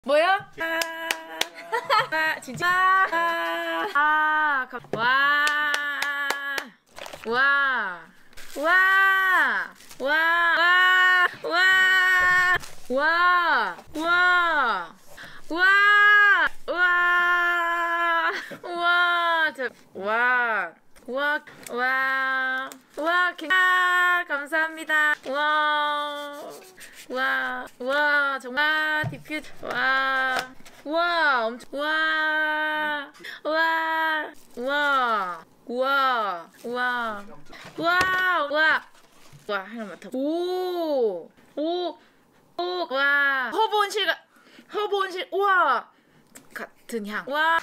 뭐야? 진짜? 와. 와. 와. 와. 와. 와. 와. 와. 와. 와. 와. 와. 와. 와. 감사합니다. 와. 와. 와. 정말 디퓨. 와. 와. 엄청. 와. 와. 와. 와. 와. 와. 와. 와. 하나만 더. 오. 오. 오. 와. 허브온실. 우와. 같은 향. 와.